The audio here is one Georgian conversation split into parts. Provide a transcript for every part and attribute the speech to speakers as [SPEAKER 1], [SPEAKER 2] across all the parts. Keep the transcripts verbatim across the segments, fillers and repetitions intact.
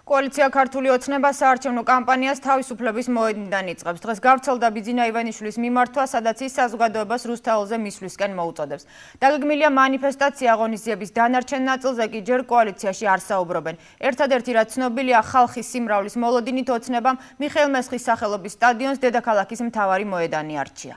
[SPEAKER 1] Koalitsija ქართული ოცნება საარჩევნო კამპანიას თავისუფლების მოედნიდან იწყებს. დღეს გავრცელდა ბიძინა ივანიშვილის მიმართვა, სადაც ის საზოგადოებას რუსთაველზე მისვლისკენ მოუწოდებს. დაგეგმილია მანიფესტაცია, აღონიზიების დანარჩენ ნაწილზე კი ჯერ კოალიციაში არ საუბრობენ. ერთადერთი რაც ცნობილია, ხალხის სიმრავლის მოლოდინით ოცნებამ მიხეილ მესხის სახელობის სტადიონს დედაქალაქის მთავარი მოედანი არჩია.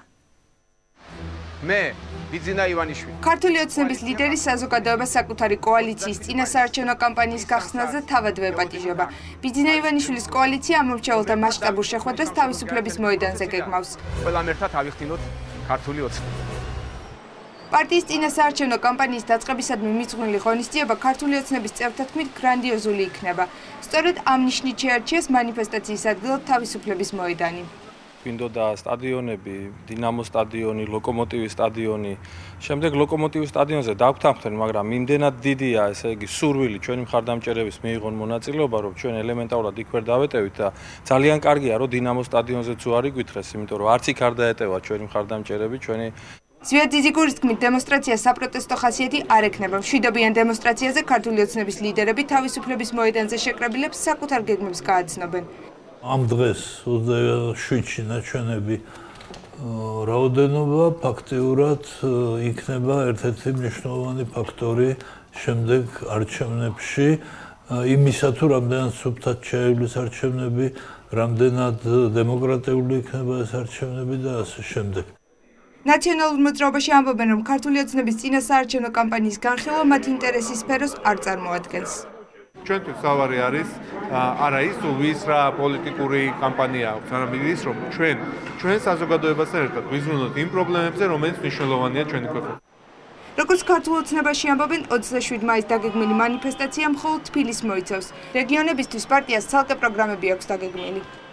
[SPEAKER 2] მე ბიძინა ივანიშვილი.
[SPEAKER 3] ქართული ოცნების ლიდერი საზოგადოებას საკუთარი კოალიციის წინასაარჩევნო კამპანიის გახსნაზე თავად ვეპატიჟება. ბიძინა ივანიშვილის კოალიცია ამომრჩეველთა მასშტაბურ შეხვედრას თავისუფლების მოედანზე გეგმავს.
[SPEAKER 2] ყველამ ერთად ავიხსნოთ ქართული ოცნება.
[SPEAKER 3] პარტიის წინასაარჩევნო კამპანიის დაწყებისადმი მიძღვნილი ღონისძიება ქართული ოცნების წევრთა თქმით გრანდიოზული იქნება. სწორედ ამ ნიშნით შეარჩიეს მანიფესტაციის ადგილად თავისუფლების მოედანი.
[SPEAKER 4] გვინდოდა სტადიონები, დინამოს სტადიონი, ლოკომოტივის სტადიონი. შემდეგ ლოკომოტივის სტადიონზე დავთანხმდნენ, მაგრამ იმდენად დიდია, ესე იგი, სურვილი ჩვენი მხარდამჭერების მიიღონ მონაწილეობა, რომ ჩვენ ელემენტარულად იქ ვერ დავეტევით და ძალიან კარგია, რომ დინამოს სტადიონზეც უარი გვითხრეს, იმიტომ რომ არც იქ არ დაეტევა ჩვენი მხარდამჭერები, ჩვენი
[SPEAKER 3] ზვიად ძიძიგურის თქმით, დემონსტრაცია საპროტესტო ხასიათი არ ექნება. მშვიდობიან დემონსტრაციაზე ქართული ოცნების ლიდერები თავისუფლების მოედანზე შეკრებილებს საკუთარ გეგმებს გააცნობენ.
[SPEAKER 5] ამ დღეს ოცდაშვიდში ნაჩვენები რაოდენობა ფაქტიურად იქნება ერთ-ერთი მნიშვნელოვანი ფაქტორი შემდეგ არჩევნებში იმისა თუ რამდენად სუფთად შეავლის არჩევნები, რამდენად დემოკრატიული იქნება ეს არჩევნები და ასე შემდეგ.
[SPEAKER 3] ნაციონალურ მოძრაობაში ამბობენ, რომ ქართული ოცნების წინასაარჩევნო კამპანიის განხილვა მათ ინტერესის სფეროს არ წარმოადგენს.
[SPEAKER 6] ჩვენთვის სავარი არის არა ის თუ ვის რა პოლიტიკური კამპანია აქვს, არამედ ის რომ ჩვენ ჩვენ საზოგადოებასთან ერთად ვიზრუნოთ იმ პრობლემებზე, რომელიც მნიშვნელოვანია ჩვენი ქვეყნად.
[SPEAKER 3] როგორც ქართულ ოცნებაში ამბობენ, ოცდაშვიდ მაისს დაგეგმილი მანიფესტაცია მხოლოდ თბილისს მოიცავს. რეგიონებისთვის პარტიას ცალკე პროგრამები აქვს დაგეგმილი.